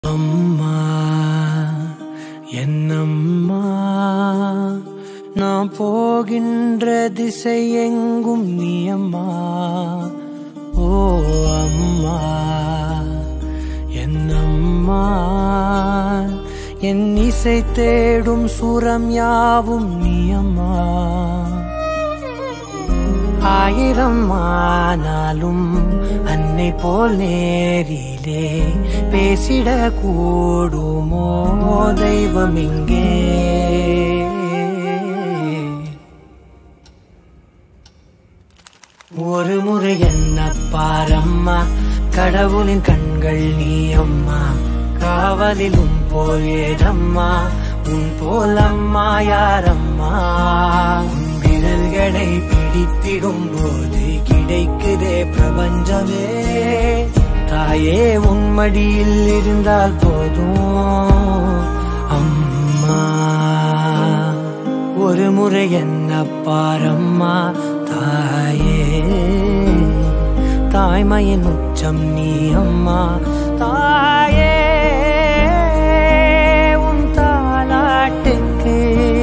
அம்மா என்னம்மா நான் போகின்ற திசை எங்கும் நீ அம்மா. ஓ அம்மா என்னம்மா என் இசை தேடும் சுரம் யாவும் நீ அம்மா. ஆயிரம் ஆனாலும் அன்னை போல் நேரிலே பேசிட கூடுமோ தெய்வம் இங்கே. ஒரு முறை என்ன பாரம்மா கடவுளின் கண்கள் நீ அம்மா. காவலிலும் போல் ஏதம்மா உன் போல் அம்மா யாரம்மா. விரல்களை பிடித்திடும் போது கிடைக்குதே பிரபஞ்சமே. தாயே உன் மடியில் இருந்தால் போதும் அம்மா. ஒரு முறை என்ன பாரம்மா தாயே. தாய்மையின் உச்சம் நீ அம்மா. தாயே உன் தாலாட்டுக்கு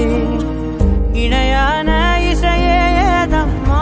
இணையான இசையேதம்மா.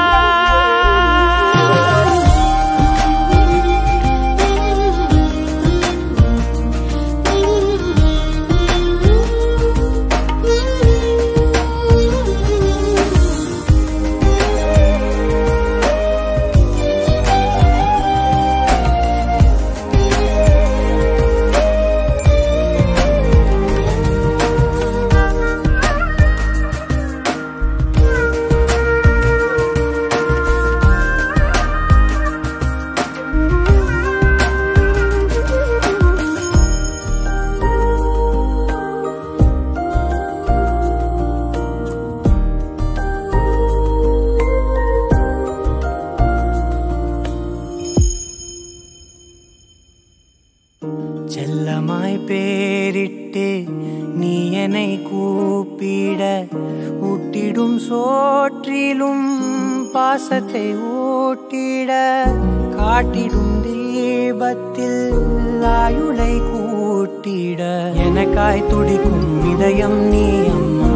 செல்லமாய் பேரிட்டு நீ என்னை கூப்பிட ஊட்டிடும் சோற்றிலும் பாசத்தை ஊட்டிட காட்டிடும் தீபத்தில் ஆயுளை கூட்டிட எனக்காய் துடிக்கும் இதயம் நீ அம்மா.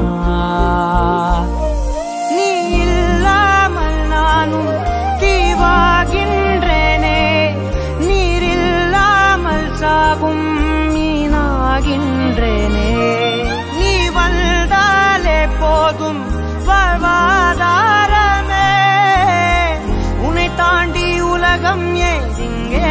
நீ இல்லாமல் நானும் தீவாகின்றேனே. நீரில்லாமல் சாகும் மீனாகின்றேனே. நீ வந்தாலே போதும் வாழ்வாதாரமே. உன்னை தாண்டி உலகம் ஏதிங்கே.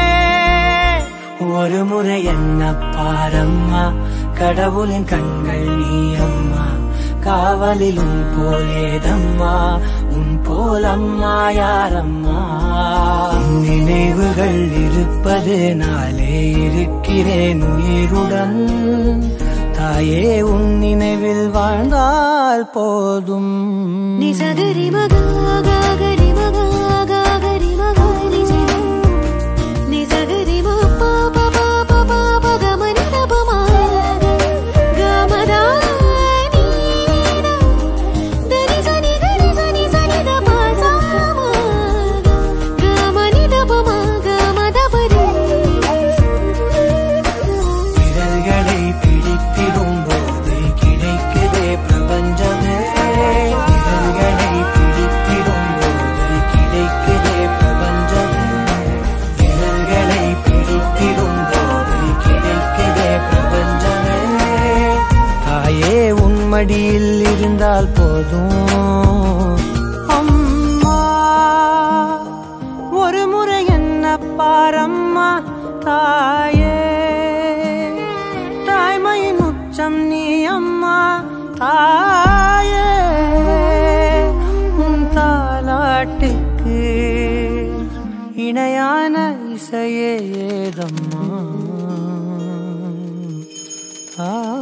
ஒரு முறை என்ன பாரம்மா கடவுளின் கண்கள் நீ அம்மா. காவலிலும் போலேதம்மா உன் போல் அம்மா யாரம்மா. நினைவுகள் இருப்பது நாளே இருக்கிறேன் உயிருடன். தாயே உன் நினைவில் வாழ்ந்தால் போதும். நீ சகரி மகா கரி மகா கரி மகா நீ சகரி மப்பா பபா பபா பகமனி தபமா கமதா நீ தனி சனி தபா சாமா கமனி தபமா கமதபரி. விரல்களை பிடித்திடும் போது கிடைக்குதே பிரபஞ்சமே. விரல்களை பிடித்திடும் போது கிடைக்குதே பிரபஞ்சமே. விரல்களை பிடித்திடும் போது கிடைக்குதே பிரபஞ்சமே. தாயே உன் மடியில் இருந்தால் போதும் அம்மா. ஒரு முறை என்ன பாரம்மா தாயே. தாய்மையின் உச்சம் நீ அம்மா. தாயே உன் தாலாட்டுக்கு இணையான இசையே ஏதம்மா.